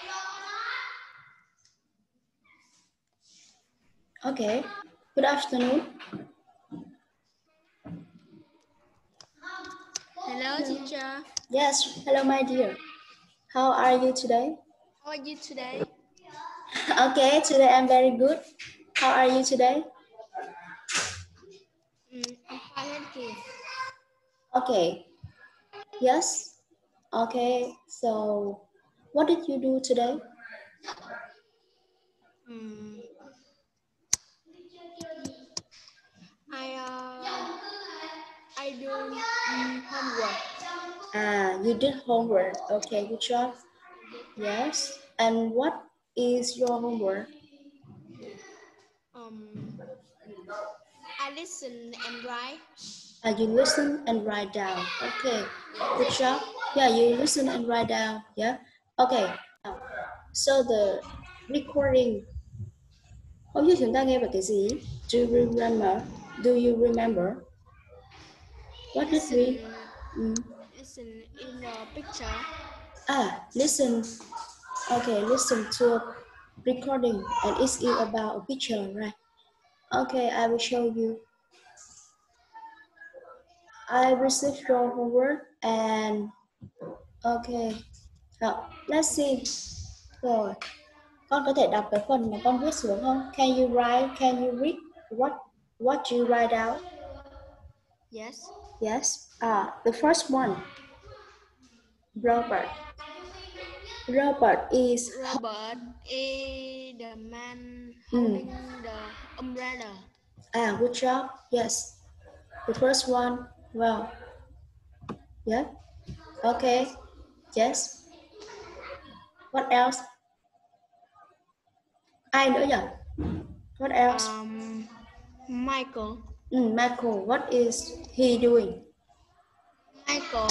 Okay. Good afternoon. Hello, teacher. Yes. Hello, my dear. How are you today? How are you today? Okay. Today I'm very good. How are you today? I'm fine, thank you. Okay. Yes. Okay. So, what did you do today? I do homework. You did homework. Okay. Good job. Yes. And what is your homework? I listen and write. You listen and write down. Okay. Good job. Yeah, you listen and write down. Yeah. Okay. So the recording. Hôm trước chúng ta nghe về cái gì? Do you remember? Do you remember? What did we? Listen in the picture. Listen. Okay, listen to a recording, and it's about a picture, right? Okay, I will show you. I received your homework and okay. Let's see. Rồi, con có thể đọc cái phần mà con viết xuống không? Can you write? Can you read what you write out? Yes. Yes. The first one. Robert. Robert is the man holding the umbrella. Good job. Yes. The first one. Well. Yeah. Okay. Yes. What else? Ai nữa nhỉ? What else? Michael. Michael. What is he doing? Michael.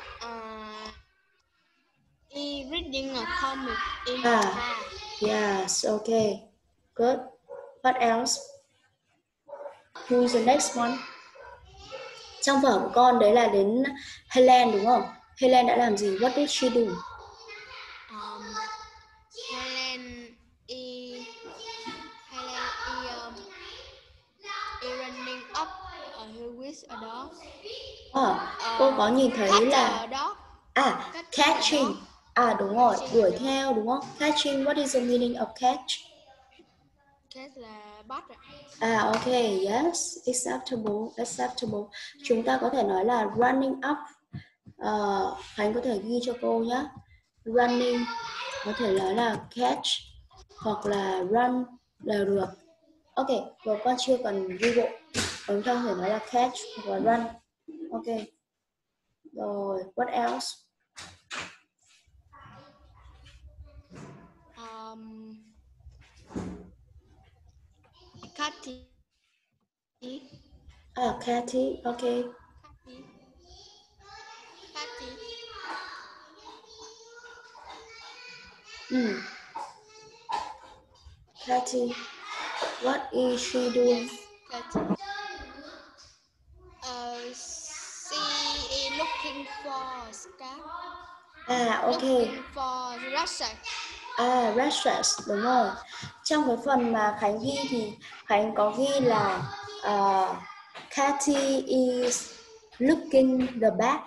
He reading a comic in the car. Yes. Okay. Good. What else? Who is the next one? Trong vở của con đấy là đến Helen đúng không? Helen đã làm gì? What did she do? Helen is running up with a dog. Cô có nhìn thấy là catching. Đúng rồi, đuổi theo đúng không? Catching, what is the meaning of catch? Catch là bắt ạ. Okay, yes, acceptable. Chúng ta có thể nói là running up. Khánh có thể ghi cho cô nhé. Running có thể nói là catch hoặc là run đều được. Ok, rồi con chưa cần ghi bộ. Chúng ta có thể nói là catch hoặc là run. Ok. Rồi, what else? Cathy. Cathy, okay. Cathy, what is she doing? She is looking for scarf. Okay. Looking for Russia. Russia, đúng rồi. Trong cái phần mà Khánh ghi thì Khánh có ghi là Cathy is looking the bag.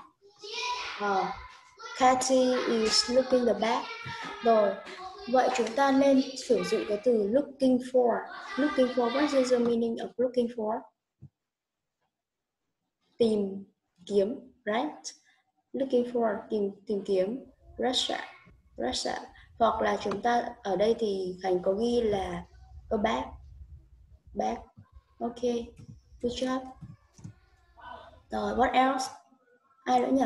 Cathy is looking the bag. Rồi, vậy chúng ta nên sử dụng cái từ looking for. Looking for, what is the meaning of looking for? Tìm kiếm, right? Looking for, tìm kiếm. Russia. Hoặc là chúng ta ở đây thì Khánh có ghi là a bag. Ok, good job. Rồi, what else? Ai nữa nhỉ?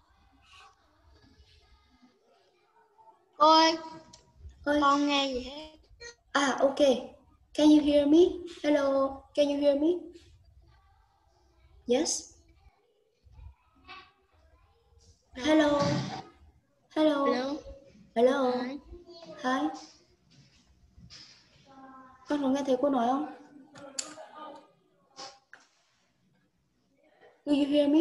Cô ơi, con nghe gì hết? Ok. Can you hear me? Hello, can you hear me? Yes. Hello. Hi. Con có nghe thấy cô nói không? Do you hear me?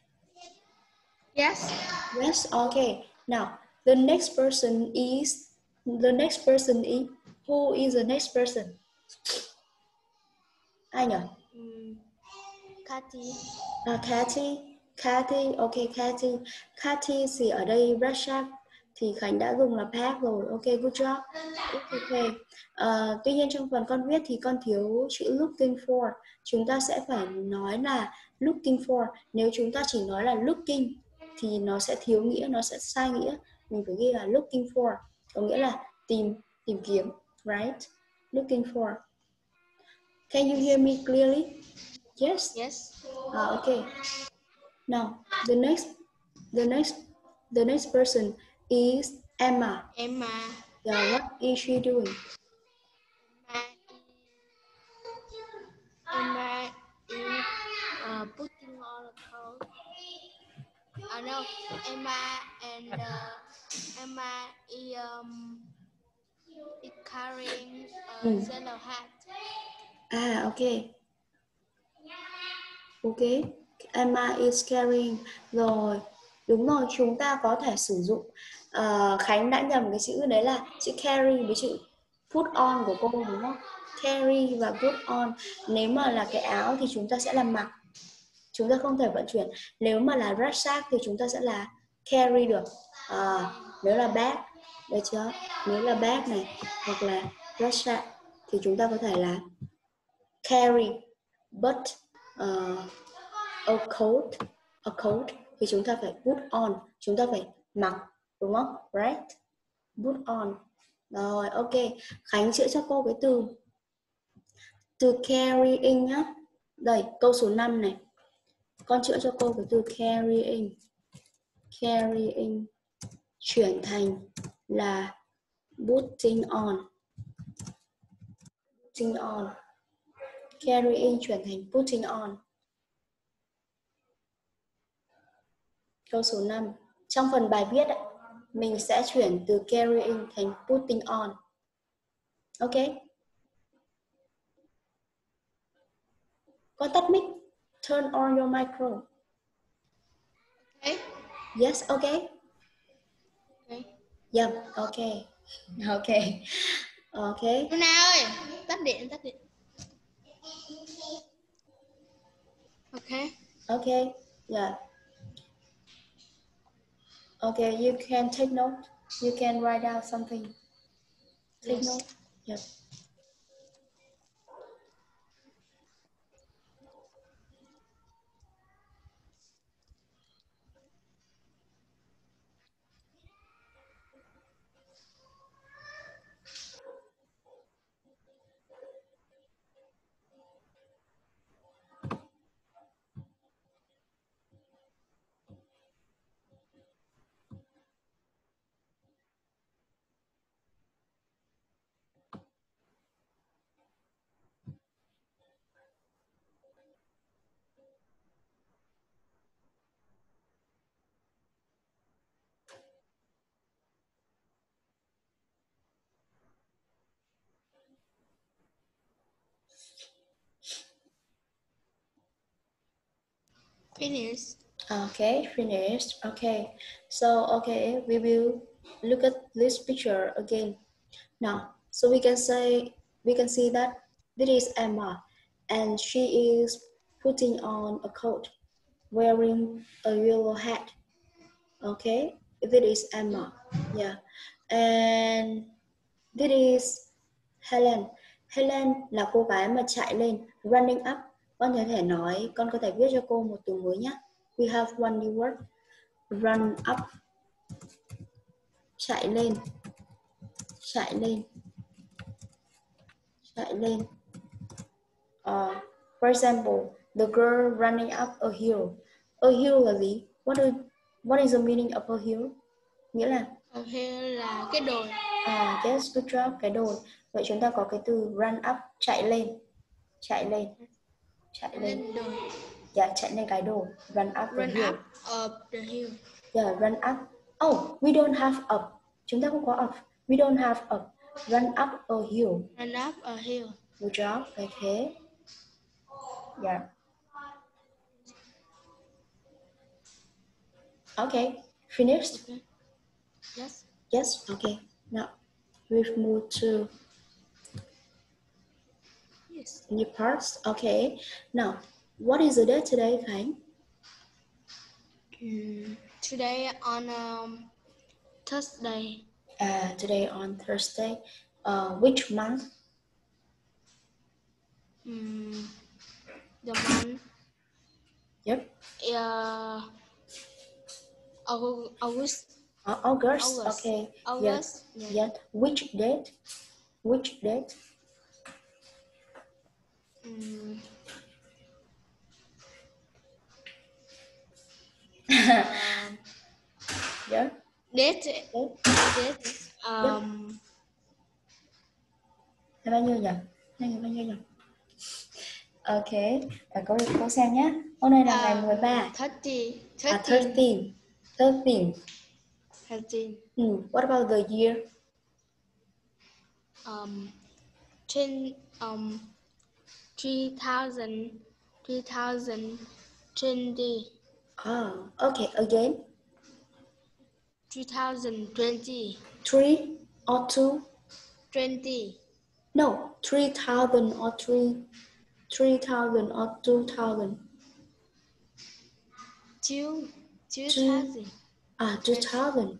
Yes. Yes, okay. Now, the next person is The next person is, who is the next person? Ai nhỉ? Cathy. Cathy, ok Cathy. Cathy thì ở đây Rashad thì Khánh đã dùng là past rồi. Ok, good job. It's okay. Tuy nhiên trong phần con viết thì con thiếu chữ looking for. Chúng ta sẽ phải nói là looking for. Nếu chúng ta chỉ nói là looking thì nó sẽ thiếu nghĩa, nó sẽ sai nghĩa. Mình phải ghi là looking for, có nghĩa là tìm kiếm, right? Looking for. Can you hear me clearly? Yes. Yes. Okay. Now the next person is Emma. Emma. Yeah, what is she doing? Emma is putting on a coat. No, Emma and Emma is carrying a yellow hat. Okay. Okay. Emma is carrying. Rồi, đúng rồi, chúng ta có thể sử dụng Khánh đã nhầm cái chữ đấy là chữ carry với chữ put on của cô đúng không? Carry và put on. Nếu mà là cái áo thì chúng ta sẽ là mặc. Chúng ta không thể vận chuyển. Nếu mà là rucksack thì chúng ta sẽ là carry được. Nếu là bag, được chưa? Nếu là bag này hoặc là rucksack thì chúng ta có thể là carry, but a coat thì chúng ta phải put on, chúng ta phải mặc, đúng không? Right? Put on. Rồi, ok. Khánh chữa cho cô cái từ carrying nhá. Đây, câu số 5 này. Con chữa cho cô cái từ carrying. Carrying chuyển thành là putting on. Putting on. Carrying chuyển thành putting on. Câu số 5. Trong phần bài viết ấy, mình sẽ chuyển từ carrying thành putting on. Ok. Con tắt mic. Turn on your micro. Okay. Yes, okay. Okay. Yep, okay. Okay. Okay. Nào ơi, tắt điện. Okay. Okay. Yeah. Okay, you can take note. You can write down something. Take Yes. note. Yep. Finished. Okay, finished. Okay, so okay, we will look at this picture again. Now, so we can see that this is Emma, and she is putting on a coat, wearing a yellow hat. Okay, this is Emma. Yeah, and this is Helen. Helen là cô gái mà chạy lên, running up. Con có thể nói, con có thể viết cho cô một từ mới nhé. We have one new word. Run up. Chạy lên. Chạy lên. Chạy lên. For example, the girl running up a hill. A hill là gì? What is the meaning of a hill? Nghĩa là A hill là cái đồi. Yes, good job, cái đồi. Vậy chúng ta có cái từ run up, chạy lên. Chạy lên. Chạy lên. Đồi. Yeah, chạy lên cái đồi. Run up the hill. Run up the hill. Yeah, run up. Oh, we don't have up. Chúng ta không có up. We don't have up. Run up a hill. Run up a hill. Good job. Okay. Yeah. Okay. Finished? Okay. Yes. Yes. Okay. Now, We've moved to Yes. new parts. Okay. Now, what is the date today, Khánh? Today on Thursday. Today on Thursday. Which month? The month. Yep. August. August. Okay. August. Yes. Yeah. Which date? Which date? Yeah. Date. Là bao nhiêu nhỉ? Ngày bao nhiêu nhỉ? Ok, và cô xem nhé. Hôm nay là ngày 13. 13. 13. What about the year? 2020. Oh, okay, again. 2020. 3 or 2? 20. No, 3,000 or 3,000 or 2,000. 2000. 2020.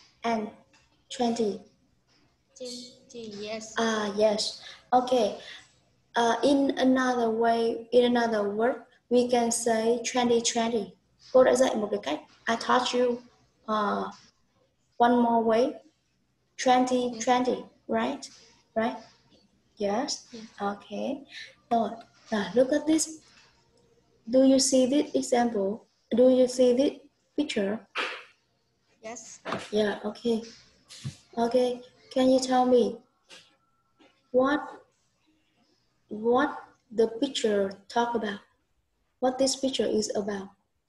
20, yes. Yes. Okay. In another way, in another word, we can say 2020. Cô đã dạy một cái cách. I taught you one more way. 2020, right? Right? Yes. Okay. So, now look at this. Do you see this example? Do you see this picture? Yes. Yeah. Okay. Okay. Can you tell me what the picture talk about? What this picture is about?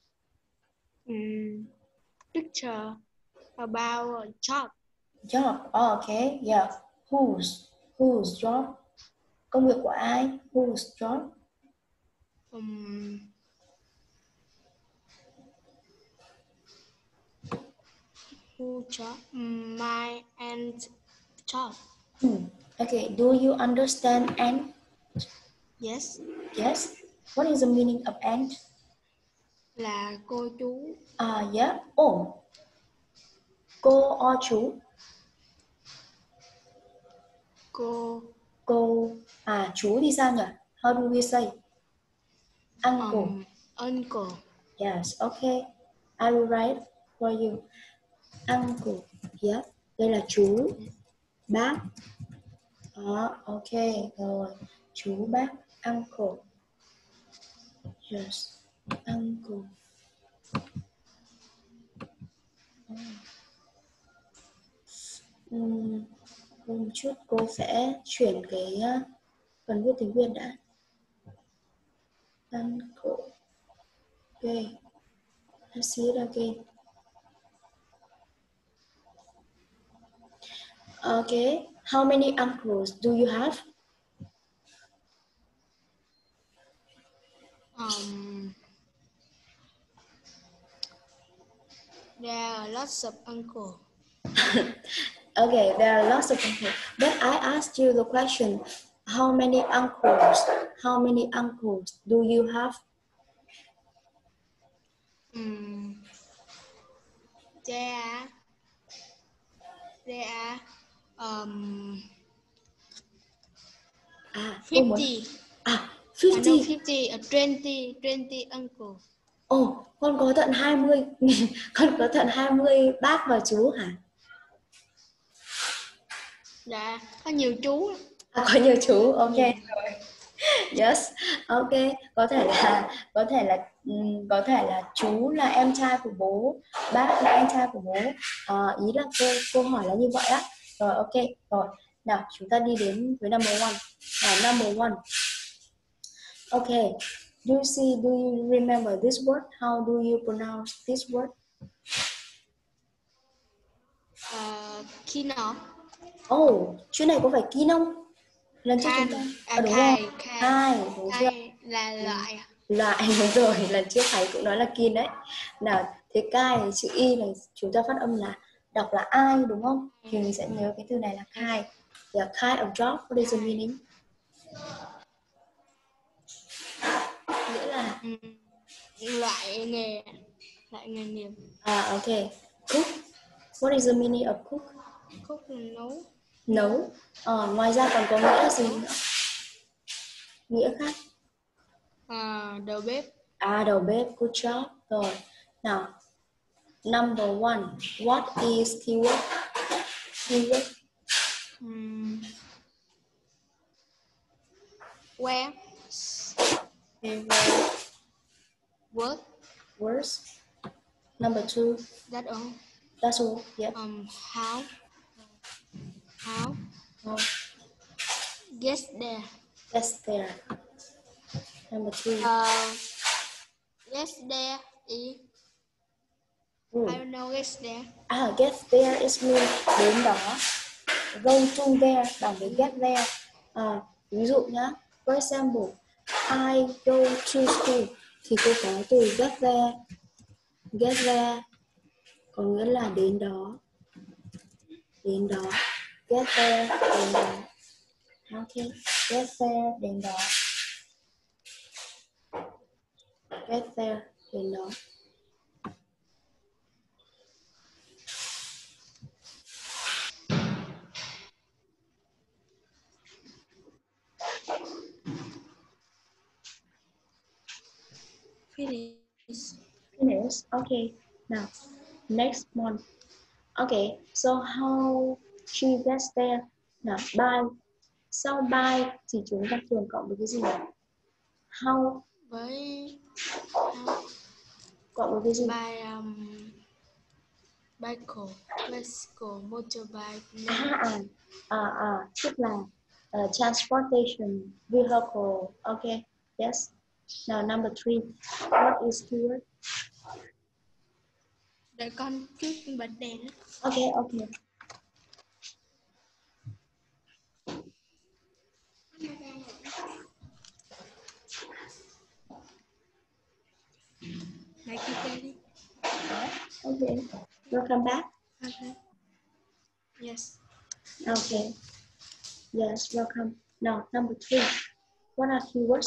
Picture about job. Job. Oh, okay. Yeah. Whose job? Công việc của ai? Whose job? Who job? My aunt job. Okay. Do you understand aunt? Yes. Yes. What is the meaning of aunt? Là cô chú. Yeah. Oh. Cô or chú? Cô. Chú thì sao nhỉ? How do we say? Uncle. Uncle. Yes, okay. I will write for you. Uncle. Yeah. Đây là chú. Bác. Ok. Rồi. Chú, bác. Uncle. Yes. Uncle. Một chút cô sẽ chuyển cái phần viết tiếng Việt đã. Uncle. Okay. Let's see it again. Okay. How many uncles do you have? There are lots of uncles. Okay, there are lots of uncles. But I asked you the question, how many uncles? How many uncles do you have? There are 50. 50. No, 50, 20 uncles. Con có tận 20. Con có tận 20 bác và chú hả? Dạ, có nhiều chú. Có nhiều chú, ok rồi. Yes, ok. Có thể là chú là em trai của bố, bác là em trai của bố. Ý là cô hỏi là như vậy á. Rồi, ok. Rồi, nào chúng ta đi đến với number one. Number one. Okay. Do you remember this word? How do you pronounce this word? Kino. Chữ này có phải kin không? Lần trước chúng ta đúng rồi. Khai, đúng chưa? Là loại. Loại, đúng rồi. Lần trước thầy cũng nói là kin đấy. Nào, thế cai, chữ y này chúng ta phát âm là đọc là ai đúng không? Thì mình sẽ nhớ cái từ này là kind. Yeah, kind of job, what is the meaning? Nghĩa là loại nghề nghiệp. Ok. Cook. What is the meaning of cook? Cook là nấu. Nấu. Ngoài ra còn có nghĩa là gì nữa? Nghĩa khác. Đầu bếp. Đầu bếp. Good job. Rồi. Nào. Number 1. What is keyword? Keyword. Where. What. Words. Number 2. That's all. That's all. Yep. How. Get there. Get there. Number 3. Get there is. I don't know. Get there. Get there is mean đến đó. Go to there bằng với get there. Ví dụ nhá. For example, I go to school thì cô có từ get there. Get there có nghĩa là đến đó. Đến đó. Get there, đến đó. Okay. Get there, đến đó. Get there, đến đó. Finish. Okay. Now, next one. Okay. So how she gets there? Nào, by. Sau by thì chúng ta thường cộng với cái gì nào? How. Với Cộng với cái gì? Bicycle, motorbike. Tức là transportation vehicle. Okay. Yes. Now number 3. What is keyword? Để con trước bật đèn. Okay. Okay. Welcome back. Okay. Yes. Okay. Yes, welcome. Now, number 3. What are keywords?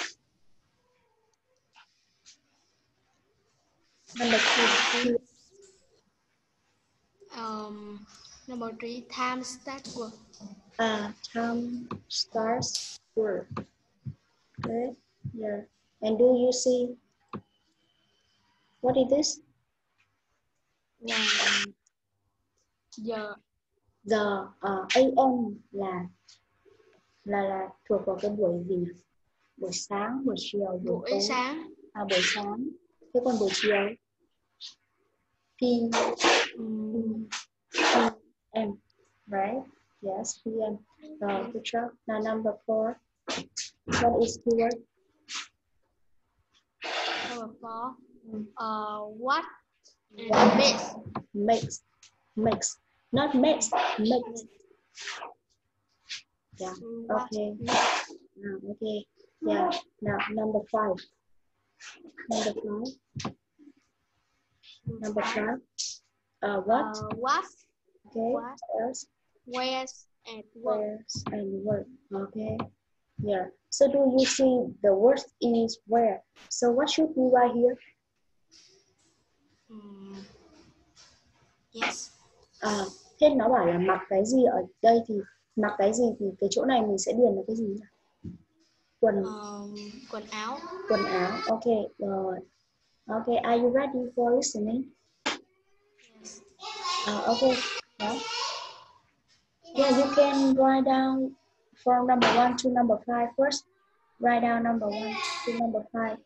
Number 3. Number 3. Time start work. Time starts work. Okay. Yeah. And do you see? What is this? Giờ. The AM là thuộc vào cái buổi gì nhỉ? Buổi sáng, buổi chiều, buổi tối. Sáng. Buổi sáng. Thế còn buổi chiều? PM. Right? Yes, PM. Good job. Now number 4. What is keyword? Number 4. What? Makes. Not makes. Makes. Yeah. Okay. Okay. Yeah. Now number 5. Number 5. What? What? Okay. What else? Where's and work. Where's and work. Okay. Yeah. So do you see the word is where? So what should we write here? Yes. Thế nó bảo là mặc cái gì ở đây thì mặc cái gì thì cái chỗ này mình sẽ điền là cái gì nhỉ? Quần áo. Quần áo. Okay. Rồi. Okay. Are you ready for listening? Yes. Okay. Yeah. Yeah, you can write down from number 1 to number 5 first. Write down number 1 to number 5.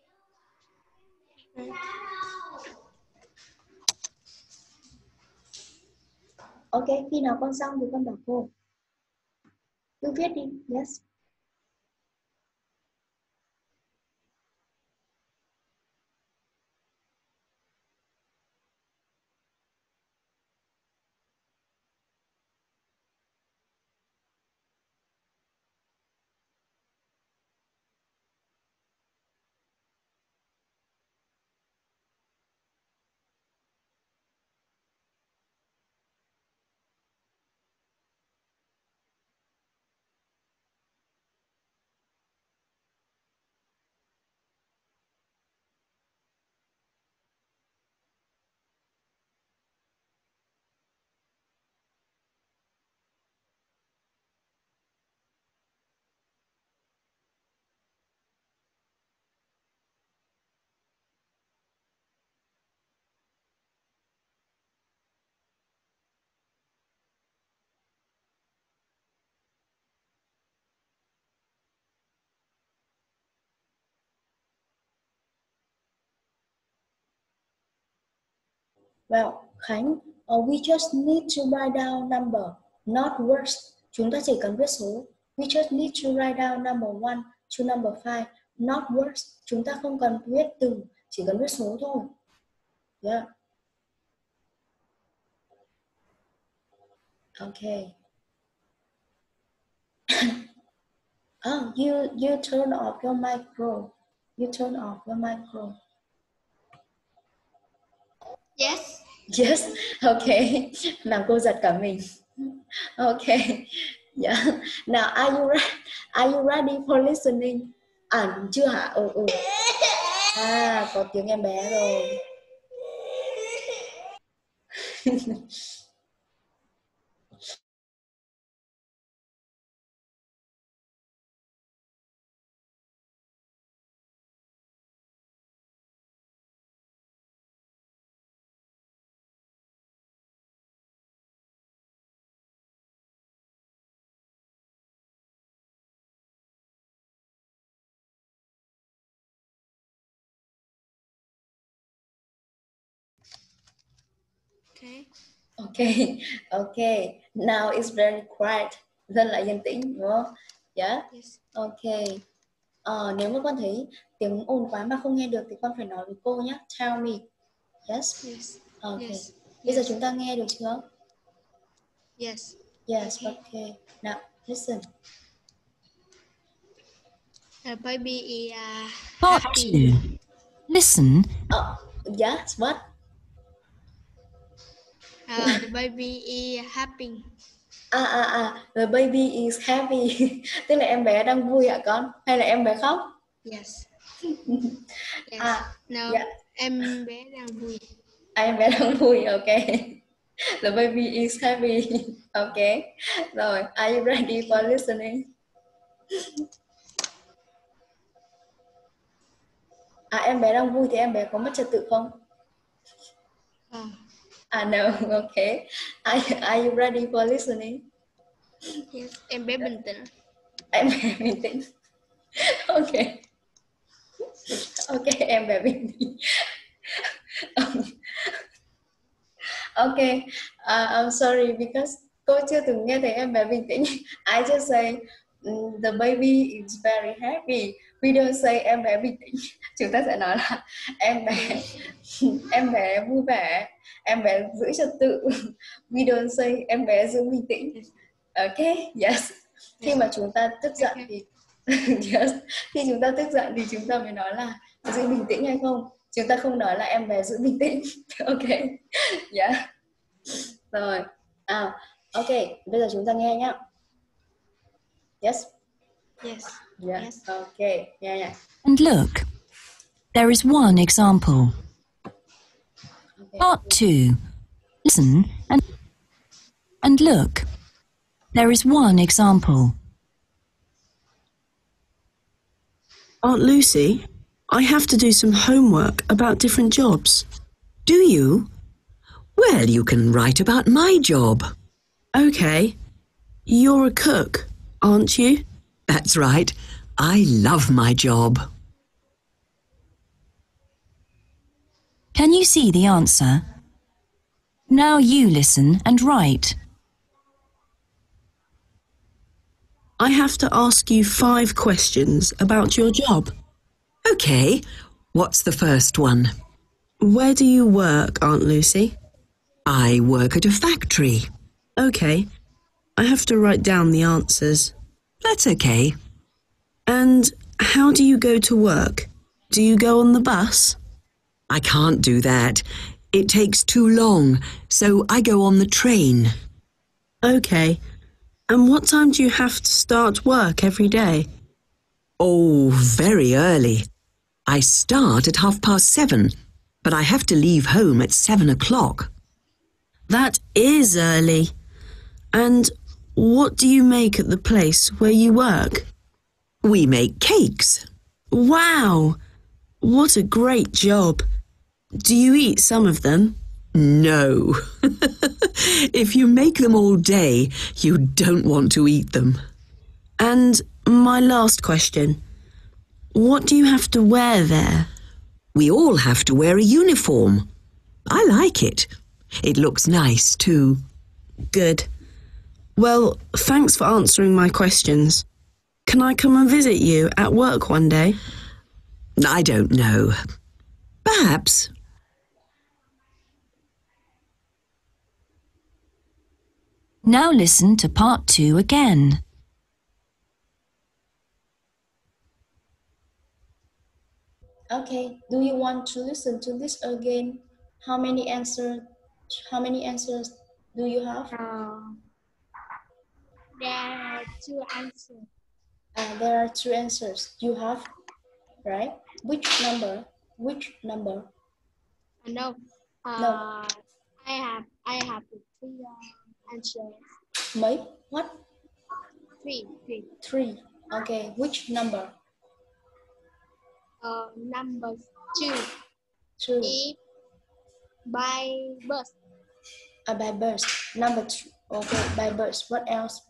Ok, khi nào con xong thì con bảo cô. Cứ viết đi. Yes. Well, Khánh, we just need to write down number, not words. Chúng ta chỉ cần viết số. We just need to write down number 1 to number 5, not words. Chúng ta không cần viết từ, chỉ cần viết số thôi. Yeah. Okay. Oh, you turn off your micro. You turn off your micro. Yes. Yes. Okay. Làm cô giật cả mình. Okay. Yeah. Now, are you ready for listening? Chưa hả? Có tiếng em bé rồi. Okay. Now it's very quiet. Rất là yên tĩnh, đúng không? Yeah. Yes. Okay. Nếu mà con thấy tiếng ồn quá mà không nghe được thì con phải nói với cô nhé. Tell me. Yes. Yes. Okay. Yes. Bây giờ chúng ta nghe được chưa? Yes. Yes. Okay. Now listen. The baby is Part happy. 2. Listen. Yes. What? The baby is happy. The baby is happy. Tức là em bé đang vui hả con? Hay là em bé khóc? Yes. Yes. No, yeah. em bé đang vui. Em bé đang vui, okay. The baby is happy. Okay. Rồi, are you ready for listening? Em bé đang vui thì em bé có mất trật tự không? No, okay. Are you ready for listening? Yes, em bé bình tĩnh. Em bé bình tĩnh. Okay. Okay, em bé bình tĩnh. Okay, I'm sorry because cô chưa từng nghe thấy em bé bình tĩnh. I just say the baby is very happy. We don't say em bé bình tĩnh. Chúng ta sẽ nói là em bé vui vẻ, em bé giữ trật tự. We don't say em bé giữ bình tĩnh. Okay, yes. Khi mà chúng ta tức giận thì yes. Khi chúng ta tức giận thì chúng ta mới nói là giữ bình tĩnh hay không. Chúng ta không nói là em bé giữ bình tĩnh. Okay. Yeah. Rồi. Okay, bây giờ chúng ta nghe nhé. Yes. Yes. Yeah. Yes. Okay. Yeah. And look, there is one example. Okay. Part 2. Listen and look. There is one example. Aunt Lucy, I have to do some homework about different jobs. Do you? Well, you can write about my job. Okay. You're a cook, aren't you? That's right. I love my job. Can you see the answer? Now you listen and write. I have to ask you 5 questions about your job. Okay. What's the first one? Where do you work, Aunt Lucy? I work at a factory. Okay. I have to write down the answers. That's okay. And how do you go to work? Do you go on the bus? I can't do that. It takes too long, so I go on the train. Okay. And what time do you have to start work every day? Oh, very early. I start at 7:30, but I have to leave home at 7 o'clock. That is early. And what do you make at the place where you work? We make cakes. Wow! What a great job. Do you eat some of them? No. If you make them all day, you don't want to eat them. And my last question. What do you have to wear there? We all have to wear a uniform. I like it. It looks nice too. Good. Well, thanks for answering my questions. Can I come and visit you at work one day? I don't know. Perhaps. Now listen to part 2 again. Okay, do you want to listen to this again? How many answers do you have? There are 2 answers. There are 2 answers you have, right? Which number? No. No. I have 3 answers. Mấy? What? 3. 3. Okay, which number? Number 2. 2. Is by bus. By bus. Number 2. Okay, by bus. What else?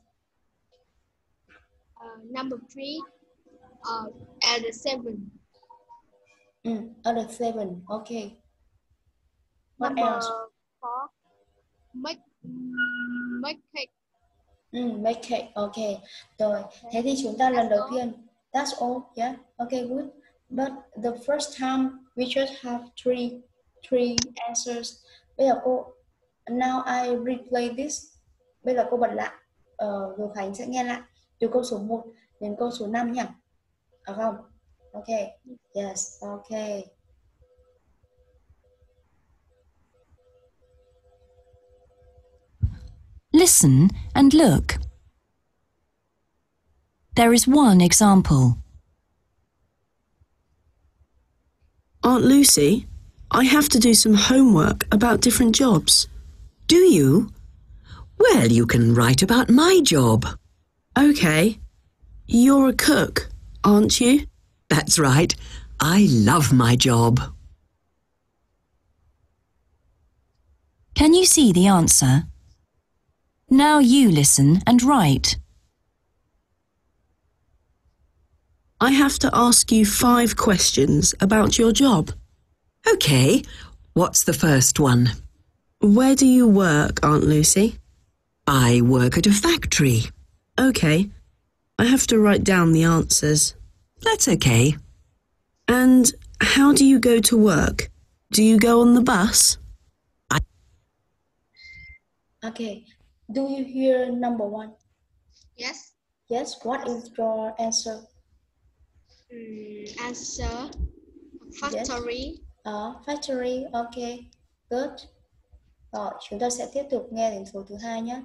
Number 3. At the 7. At the 7. Okay. What Number else? 4. Make cake. Make cake. Okay. Rồi, thế thì chúng ta lần đầu tiên. That's all. Yeah. Okay, good. But the first time we just have three answers. Bây giờ cô, now I replay this. Bây giờ cô bật lại. Rồi Khánh sẽ nghe lại từ câu số 1 đến câu số 5 nhỉ? Được không? Okay. Yes. Okay. Listen and look. There is one example. Aunt Lucy, I have to do some homework about different jobs. Do you? Well, you can write about my job. Okay. You're a cook, aren't you? That's right. I love my job. Can you see the answer? Now you listen and write. I have to ask you 5 questions about your job. Okay. What's the first one? Where do you work, Aunt Lucy? I work at a factory. Okay. I have to write down the answers. That's okay. And how do you go to work? Do you go on the bus? Okay. Do you hear number 1? Yes. Yes. What is your answer? Answer factory. Yes. Factory. Okay. Good. Rồi, chúng ta sẽ tiếp tục nghe đến số thứ 2 nhé.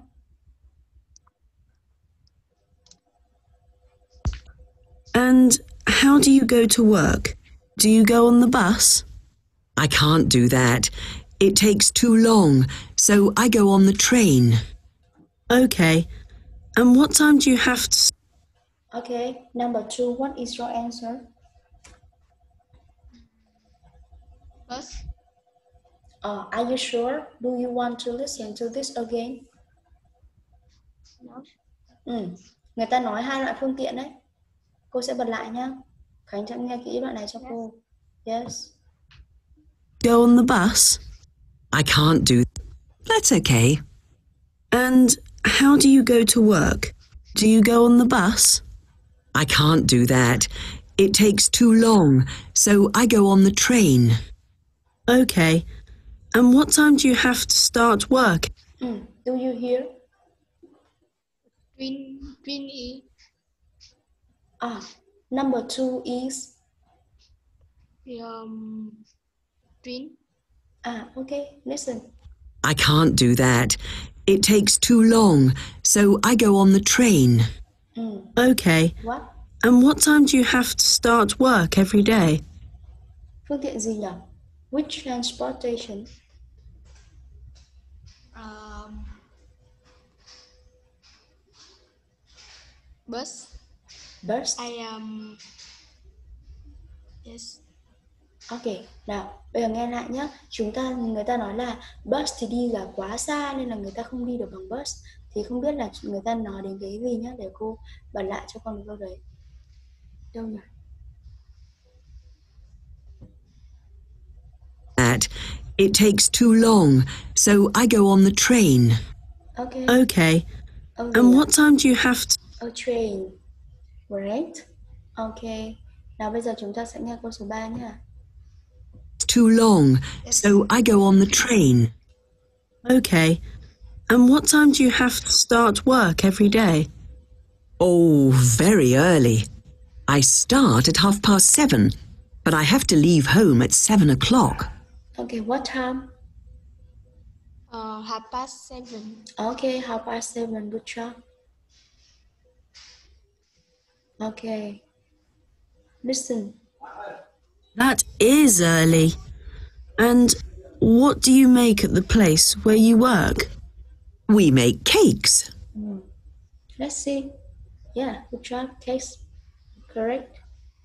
And how do you go to work? Do you go on the bus? I can't do that. It takes too long, so I go on the train. Okay. And what time do you have to... Okay. Number 2. What is your answer? Bus. Are you sure? Do you want to listen to this again? No. Người ta nói 2 loại phương tiện đấy. Cô sẽ bật lại nhá. Khánh sẽ nghe kỹ đoạn này cho cô. Yes. Go on the bus? I can't do... That's okay. And how do you go to work? Do you go on the bus? I can't do that. It takes too long, so I go on the train. Okay. And what time do you have to start work? Do you hear? Green E. Number 2 is? Green. Okay. Listen. I can't do that. It takes too long, so I go on the train. Okay. What? And what time do you have to start work every day? Phương tiện gì nhỉ? Which transportation? Bus. Bus. Yes. Ok, nào, bây giờ nghe lại nhé. Người ta nói là bus thì đi là quá xa nên là người ta không đi được bằng bus. Thì không biết là người ta nói đến cái gì nhá, để cô bật lại cho con câu đấy. Đâu nhỉ? That It takes too long, so I go on the train. Okay. Okay. Oh, And yeah. what time do you have to... A train. Great. Okay. Nào bây giờ chúng ta sẽ nghe câu số 3 nha. It's too long, so I go on the train. Okay. And what time do you have to start work every day? Oh, very early. I start at 7:30, but I have to leave home at 7 o'clock. Okay, what time? 7:30. Okay, 7:30. Good job. Okay. Listen. That is early. And what do you make at the place where you work? We make cakes. Let's see. Yeah, good job. Case. Correct.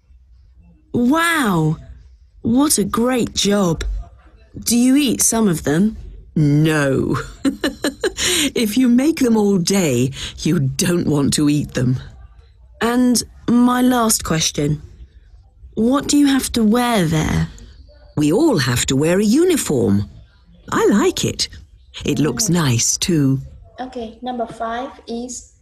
Wow! What a great job. Do you eat some of them? No. If you make them all day, you don't want to eat them. And my last question. What do you have to wear there? We all have to wear a uniform. I like it. It looks nice too. Okay, number 5 is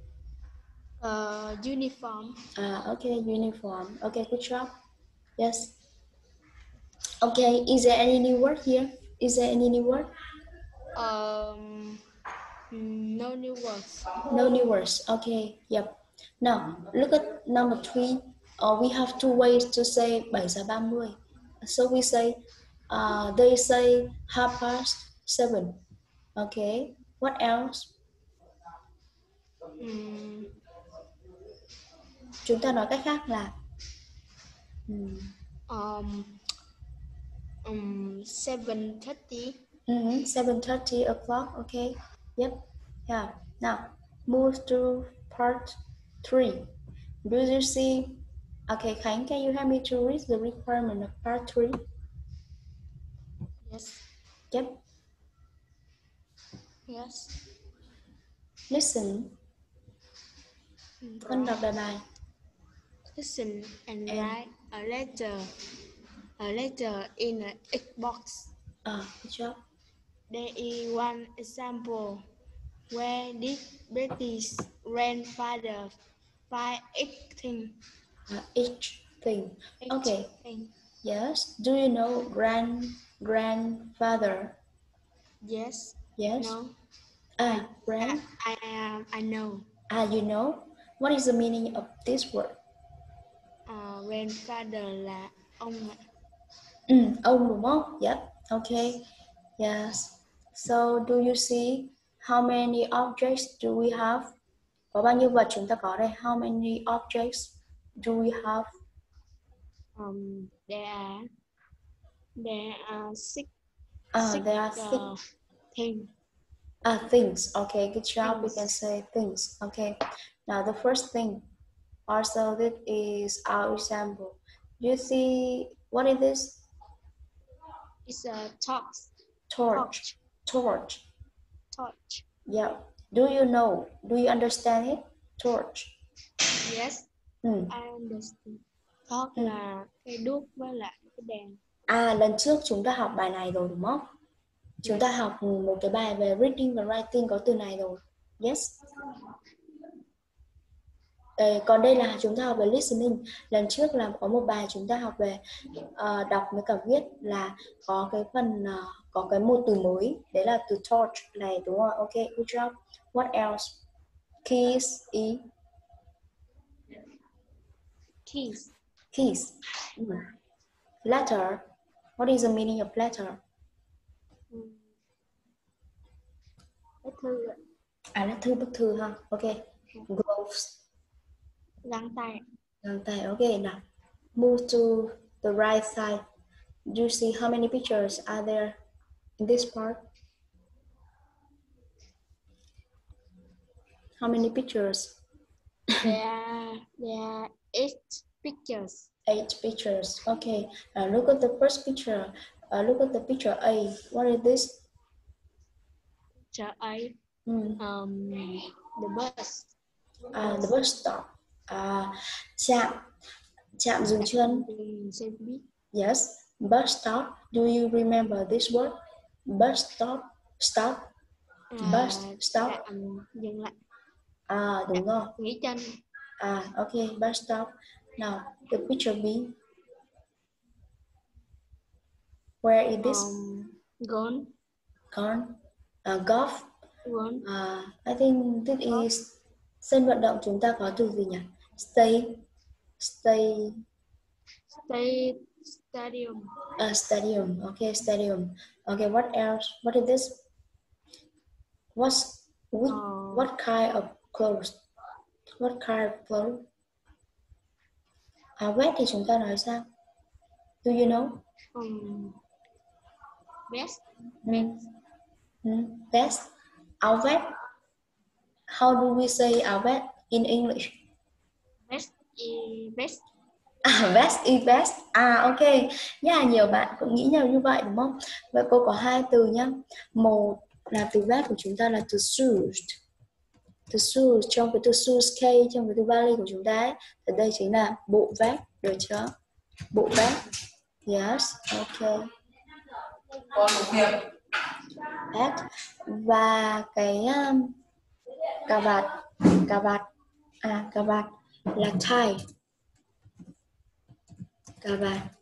Uniform. okay, uniform. Okay, good job. Yes. Okay, is there any new word here? Is there any new word? No new words. No new words. Okay, yep. Now, look at number 3. We have two ways to say 7:30. So we say, they say 7:30. Okay, what else? Chúng ta nói cách khác là 7:30. 7:30 o'clock. Okay, yep. Yeah. Now, move to part 3. Do you see? Okay, Khánh, can you help me to read the requirement of part 3? Yes. Yep. Yes. Listen. Con đọc bài. Listen and write a letter in a Xbox. Good job. There is one example where did Betty's grandfather find each Thing. Okay. thing. Yes. Do you know grandfather? Yes. Yes. No. Grand. I know. You know. What is the meaning of this word? Grandfather là ông ạ. Ông đúng không? Yep. Okay. Yes. So do you see how many objects do we have? Có bao nhiêu vật chúng ta có đây? How many objects do we have? There are six. There are 6 things. Things. Okay, good job. We Things. can say things. Okay. Now the first thing, also that is our example. Do you see what is this? It's a torch. Torch. Yeah. Do you understand it? Torch. Yes. I understand. Torch là cây đuốc với lại cái đèn. Lần trước chúng ta học bài này rồi đúng không? Chúng ta học một cái bài về reading và writing có từ này rồi. Yes. Còn đây là chúng ta học về listening. Lần trước là có một bài chúng ta học về đọc với cả viết là có cái phần có cái một từ mới, đấy là từ torch này đúng không? Ok, good job. What else? Keys. Letter. What is the meaning of letter? Lá thư, bức thư ha. Ok. Gloves. Găng tay. Ok, now move to the right side. Do you see how many pictures are there in this part? How many pictures? There are 8 pictures. 8 pictures. Okay. Look at the first picture. Look at the picture A. What is this? Picture A. The bus. The bus stop. Trạm dừng chân. Xe buýt. Yes. Bus stop. Do you remember this word? Bus stop. Stop. Bus stop. Dừng lại. Đúng rồi. Nghỉ chân. Okay. Bus stop. Now the picture B. Where is this? Gone. Golf. Gone. I think this is sân vận động. Chúng ta có từ gì nhỉ? Stadium. Stadium. Okay, stadium. Okay, what else? What is this? What kind of clothes? What kind of clothes? Vest thì chúng ta nói sao? Do you know? Vest. Vest. Áo vest. How do we say áo vest in English? Vest is vest. Vest is vest. Okay. Nhiều bạn cũng nghĩ nhau như vậy đúng không? Vậy cô có hai từ nhá. Một là từ vest của chúng ta là từ shoes. Từ shoes trong cái từ shoes case trong cái từ vali của chúng ta ấy. Thì đây chính là bộ vest, được chưa? Bộ vest. Yes, okay. Vest. Và cái cà vạt là tie. Cà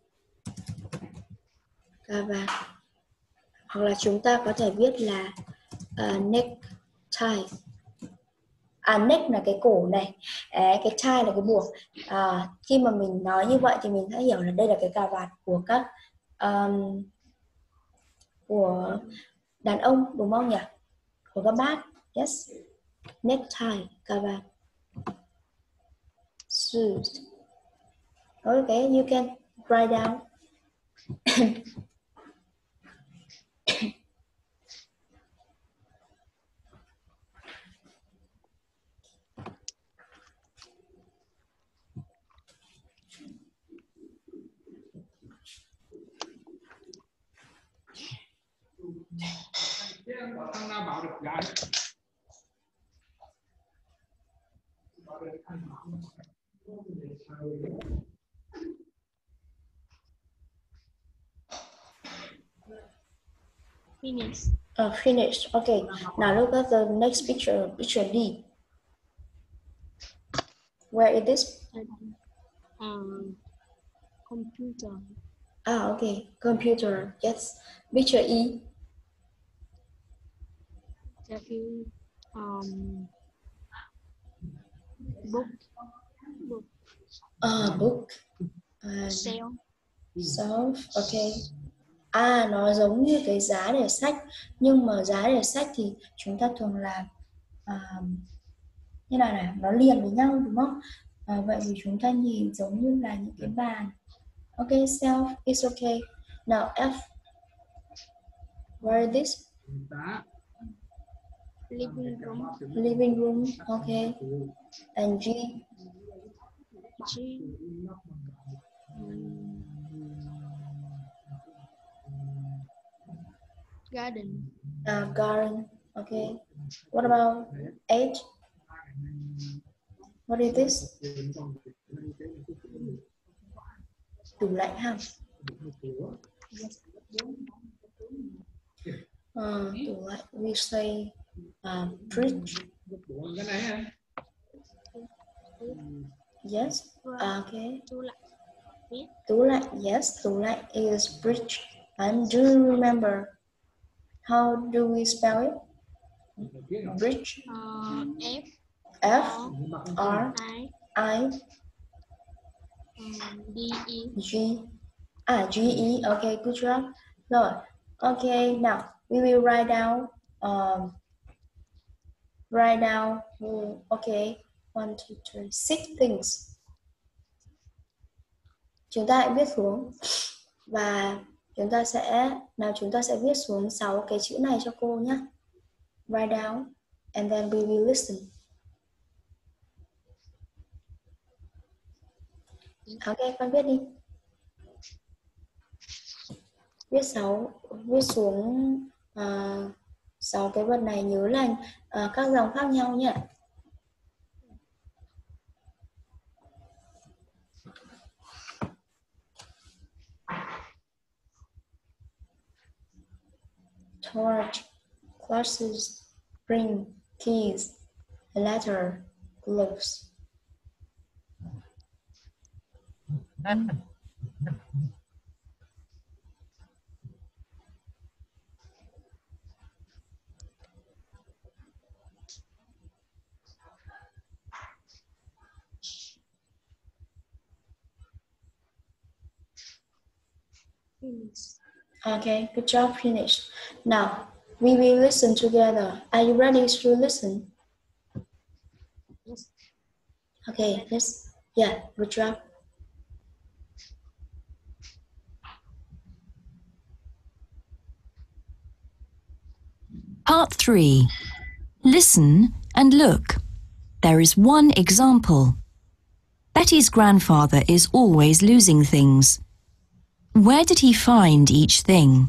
vạt. Hoặc là chúng ta có thể viết là necktie. Neck là cái cổ này, cái tie là cái buộc. Khi mà mình nói như vậy thì mình sẽ hiểu là đây là cái cà vạt của các của đàn ông đúng không nhỉ? Của các bác. Yes. Necktie, cà vạt. Shoes. Okay, you can write down. Finish. Finish. Okay. Now look at the next picture. Picture D. Where is this? Computer. Okay. Computer. Yes. Picture E. Book. Book. Shelf. Okay. Nó giống như cái giá để sách, nhưng mà giá để sách thì chúng ta thường làm như nào này, nó liền với nhau đúng không? Vậy thì chúng ta nhìn giống như là những cái bàn. Okay, shelf is okay. Now F. Where is this? Living room. Okay. And G. Garden. Garden. Okay. What about H? What is this? Tủ lạnh ha. Tủ lạnh. We say fridge. Yes. Okay. Tủ lạnh. Yes. Tủ lạnh is fridge. And do you remember how do we spell it? Bridge. F R I G. G E. Okay, good job. Rồi. Okay, now we will write down. Okay, 1, 2, 3, 6 things. Chúng ta hãy viết xuống và chúng ta sẽ viết xuống 6 cái chữ này cho cô nhé. Write down and then we will listen. Ok, con viết đi. Viết xuống 6 cái vật này, nhớ là các dòng khác nhau nhé. torch, glasses, ring, keys, a letter, gloves. Finish. Okay, good job, finished. Now, we will listen together. Are you ready to listen? Yes. Okay, yes. Yeah, good job. Part 3. Listen and look. There is one example. Betty's grandfather is always losing things. Where did he find each thing?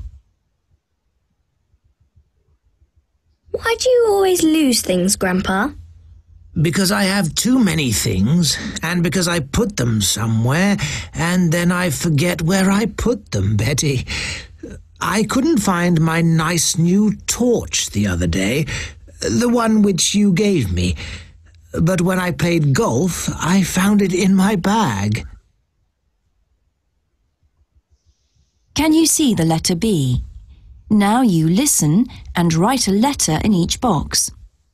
Why do you always lose things, Grandpa? Because I have too many things, and because I put them somewhere, and then I forget where I put them, Betty. I couldn't find my nice new torch the other day, the one which you gave me. But when I played golf, I found it in my bag. Can you see the letter B? Now you listen and write a letter in each box.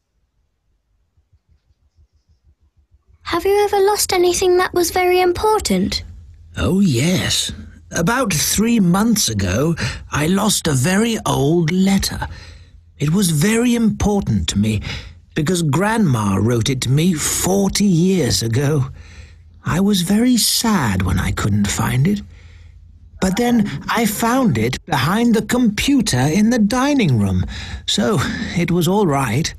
Have you ever lost anything that was very important? Oh, yes. About 3 months ago, I lost a very old letter. It was very important to me, because Grandma wrote it to me 40 years ago. I was very sad when I couldn't find it. But then I found it behind the computer in the dining room, so it was all right.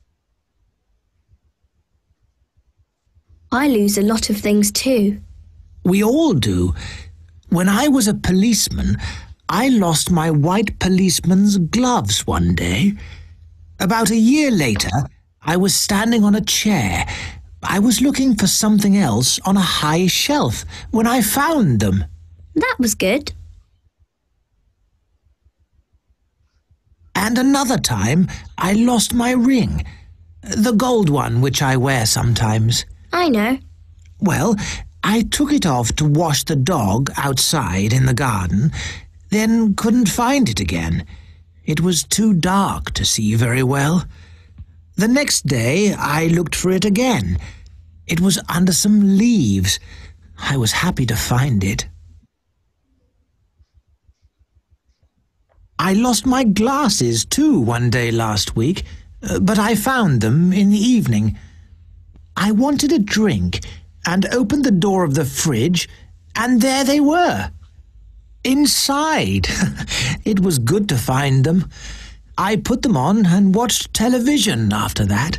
I lose a lot of things too. We all do. When I was a policeman, I lost my white policeman's gloves one day. About a year later, I was standing on a chair. I was looking for something else on a high shelf when I found them. That was good. And another time, I lost my ring, the gold one which I wear sometimes. I know. Well, I took it off to wash the dog outside in the garden, then couldn't find it again. It was too dark to see very well. The next day, I looked for it again. It was under some leaves. I was happy to find it. I lost my glasses too one day last week, but I found them in the evening. I wanted a drink and opened the door of the fridge, and there they were. Inside. It was good to find them. I put them on and watched television after that.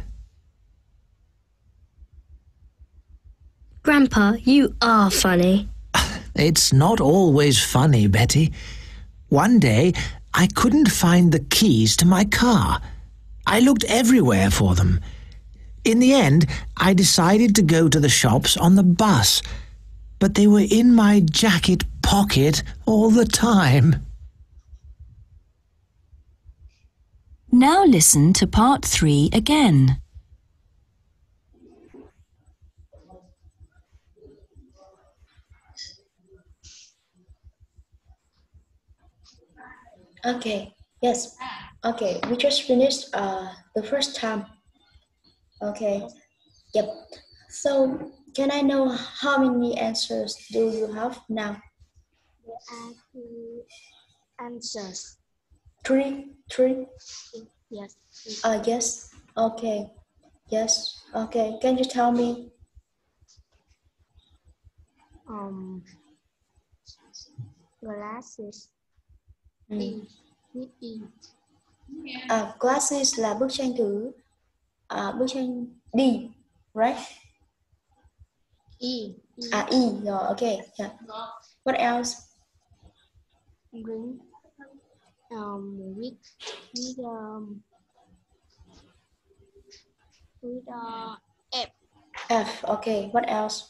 Grandpa, you are funny. It's not always funny, Betty. One day, I couldn't find the keys to my car. I looked everywhere for them. In the end, I decided to go to the shops on the bus, but they were in my jacket pocket all the time. Now listen to part 3 again. Okay, yes. Okay, we just finished the first time. Okay, yep. So, can I know how many answers do you have now? There are 2 answers. Three? Yes. Yes. Okay. Yes. Okay. Can you tell me? Glasses. E. With E. Glasses là bức tranh thứ bức tranh D, right? E. E. Rồi, okay. Yeah. What else? Ring. With F. F. Okay. What else?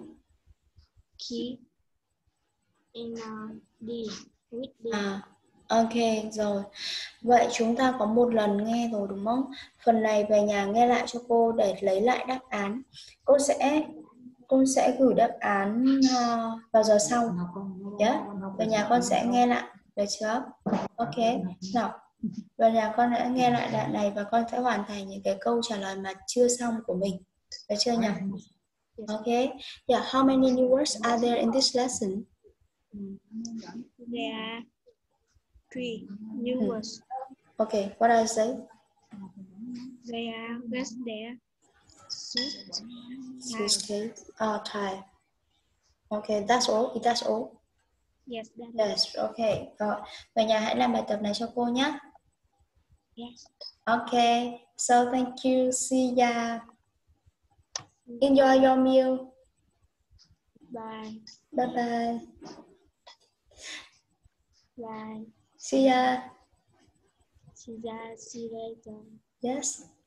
Key. In D. With D. Ok, rồi. Vậy chúng ta có một lần nghe rồi đúng không? Phần này về nhà nghe lại cho cô để lấy lại đáp án. Con sẽ gửi đáp án vào giờ sau. Yeah. Về nhà con sẽ nghe lại, được chưa? Ok. Nào, về nhà con đã nghe lại đoạn này và con sẽ hoàn thành những cái câu trả lời mà chưa xong của mình. Được chưa nhỉ? Ok. Yeah, how many new words are there in this lesson? There are 3 new words. Okay, what I say? They are rest there, suit, Suitcase, tie. Okay, that's all. That's all. yes, that is. Yes, okay. Rồi, về nhà hãy làm bài tập này cho cô nhé. Yes. Okay, so thank you. See ya. Enjoy your meal. Bye. Bye bye. Bye. See ya. See you later. Yes.